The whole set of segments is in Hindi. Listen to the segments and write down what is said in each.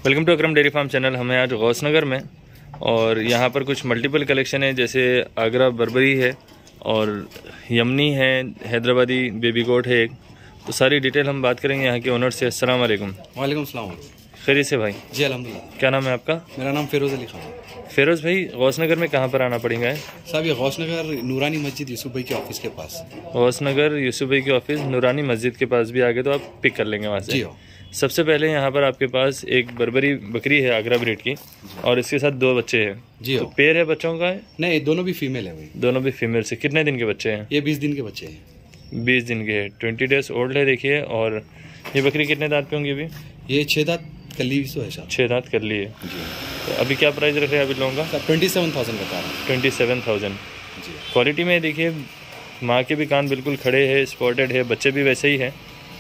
Welcome to Akram dairy farm channel. हमें आज गौस नगर में और यहाँ पर कुछ मल्टीपल कलेक्शन है, जैसे आगरा बर्बरी है और यमनी है, हैदराबादी बेबी गोट है एक। तो सारी डिटेल हम बात करेंगे यहाँ के ओनर से। अस्सलाम वालेकुम। वालेकुम सलाम। खैरियत से भाई? जी अल्हम्दुलिल्लाह। क्या नाम है आपका? मेरा नाम फिरोज़ अली खान है। फिरोज़ भाई, गौस नगर में कहाँ पर आना पड़ेगा? साहब ये गौस नगर नूरानी मस्जिद यूसुफ भाई के ऑफिस के पास। गौस नगर यूसुफ भाई के ऑफिस नूरानी मस्जिद के पास भी आगे तो आप पिक कर लेंगे वहाँ से। जी हो। सबसे पहले यहाँ पर आपके पास एक बर्बरी बकरी है आगरा ब्रीड की और इसके साथ दो बच्चे हैं। जी तो हो। पेयर है बच्चों का है? नहीं, दोनों भी फीमेल है भाई। दोनों भी फीमेल से। कितने दिन के बच्चे हैं? ये 20 दिन के बच्चे हैं। 20 दिन के है, 20 डेज ओल्ड है। देखिए, और ये बकरी कितने दांत पे होंगी अभी? ये 6 दांत कर ली है साहब। 6 दांत कर लिए। जी। तो अभी क्या प्राइस रख रहे हैं अभी लोगों का? 27,000 बता रहा हूँ। 27,000। जी। क्वालिटी में देखिए, माँ के भी कान बिल्कुल खड़े हैं, स्पॉटेड है, बच्चे भी वैसे ही हैं,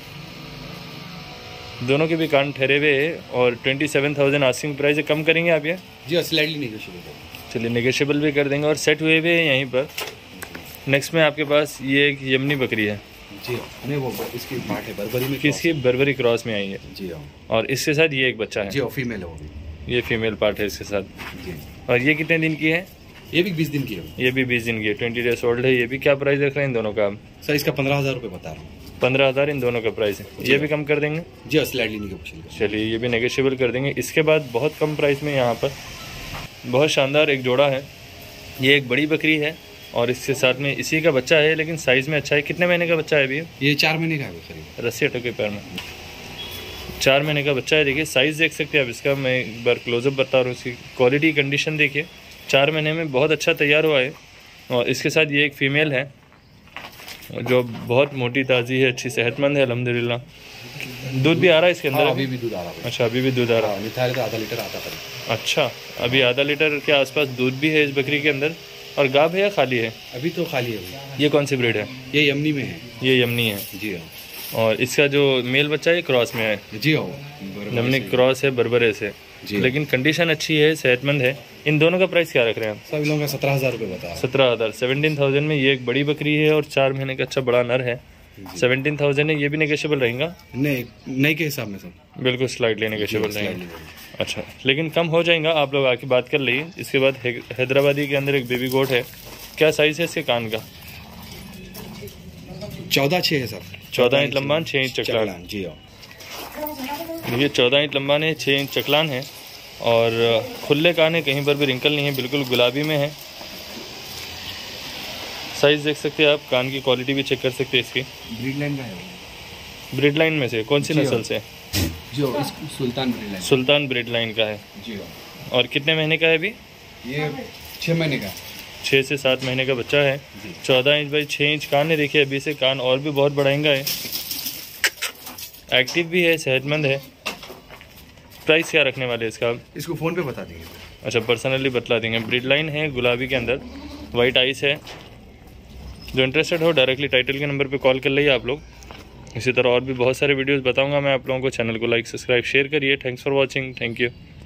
दोनों के भी कान ठहरे हुए हैं। और 27,000 आस्किंग प्राइस है। कम करेंगे आप ये? जी, स्लाइटली नेगोशिएबल। चलिए, नेगोशिएबल भी कर देंगे। और सेट हुए हुए हैं यहीं पर। नेक्स्ट में आपके पास ये एक यमनी बकरी है। जी नहीं, वो इसकी पार्ट है बर्बरी में। किसकी? बर्बरी क्रॉस में आई है। जी हाँ। और इसके साथ ये एक बच्चा है। जी, फीमेल है वो भी। ये फीमेल पार्ट है इसके साथ। जी। और ये कितने दिन की है? ये भी 20 दिन की है। ये भी 20 दिन की है, 20 डेज ओल्ड है। ये भी क्या प्राइस रख रहे हैं इन दोनों का? सर इसका 15,000 रुपये बता रहा हूँ। 15,000 इन दोनों का प्राइस है। ये भी कम कर देंगे? जी, स्लाइटली नेगोशिएबल। चलिए, ये भी नेगोशिएबल कर देंगे। इसके बाद बहुत कम प्राइस में यहाँ पर बहुत शानदार एक जोड़ा है। ये एक बड़ी बकरी है और इसके साथ में इसी का बच्चा है, लेकिन साइज़ में अच्छा है। कितने महीने का बच्चा है अभी? ये 4 महीने का है सर। रस्सी अटक के पैर में 4 महीने का बच्चा है। देखिए, साइज़ देख सकते हैं आप इसका। मैं एक बार क्लोजअप बता रहा हूँ। इसकी क्वालिटी कंडीशन देखिए, 4 महीने में बहुत अच्छा तैयार हुआ है। और इसके साथ ये एक फ़ीमेल है जो बहुत मोटी ताज़ी है, अच्छी सेहतमंद है अल्हम्दुलिल्लाह। दूध भी आ रहा है इसके अंदर? हाँ, अभी भी दूध आ रहा है। अच्छा, अभी भी दूध आ रहा है। मिठाई तो आधा लीटर आता है। अच्छा, अभी आधा लीटर के आसपास दूध भी है इस बकरी के अंदर। और गाभ है या खाली है? अभी तो खाली है भाई। ये कौन सी ब्रीड है? ये यमनी में है। ये यमनी है। जी हाँ। और इसका जो मेल बच्चा है क्रॉस में है। जी हाँ, यमनी क्रॉस है बर्बरे से। लेकिन कंडीशन अच्छी है, सेहतमंद है। इन दोनों का प्राइस क्या रख रहे हैं आप? सब लोगों का 17,000 रुपये बता। 17,000। 17,000 में ये एक बड़ी बकरी है और 4 महीने का अच्छा बड़ा नर है। 17,000 है। ये भी नेगोशिएबल रहेगा? नहीं के हिसाब में सर बिल्कुल स्लाइटली नेगोशिएबल रहेगा। अच्छा, लेकिन कम हो जाएगा, आप लोग आके बात कर लीजिए। इसके बाद हैदराबादी के अंदर एक बेबी गोट है। क्या साइज़ है इसके कान का? 14-6 है सर। 14 इंच लंबान, 6 इंच चकलान। जी हाँ। ये 14 इंच लंबान है, 6 इंच चकलान है और खुले कान है, कहीं पर भी रिंकल नहीं है, बिल्कुल गुलाबी में है। साइज़ देख सकते हैं आप, कान की क्वालिटी भी चेक कर सकते हैं इसकी। ब्रीड लाइन का है। ब्रीड लाइन में से कौन सी नस्ल से? जो Sultan breed line. Sultan breed line का है। जी हाँ। और कितने महीने का है अभी? ये 6 महीने का। 6 से 7 महीने का बच्चा है। 14 इंच बाई 6 इंच कान है। देखिए, अभी से कान और भी बहुत बढ़ाएंगा है। एक्टिव भी है, सेहतमंद है। प्राइस क्या रखने वाले इसका? इसको फ़ोन पे बता देंगे। अच्छा, पर्सनली बतला देंगे। ब्रीड लाइन है, गुलाबी के अंदर, वाइट आइस है। जो इंटरेस्टेड हो डायरेक्टली टाइटल के नंबर पे कॉल कर लीजिए आप लोग। इसी तरह और भी बहुत सारे वीडियोस बताऊंगा मैं आप लोगों को। चैनल को लाइक, सब्सक्राइब, शेयर करिए। Thanks for watching. Thank you.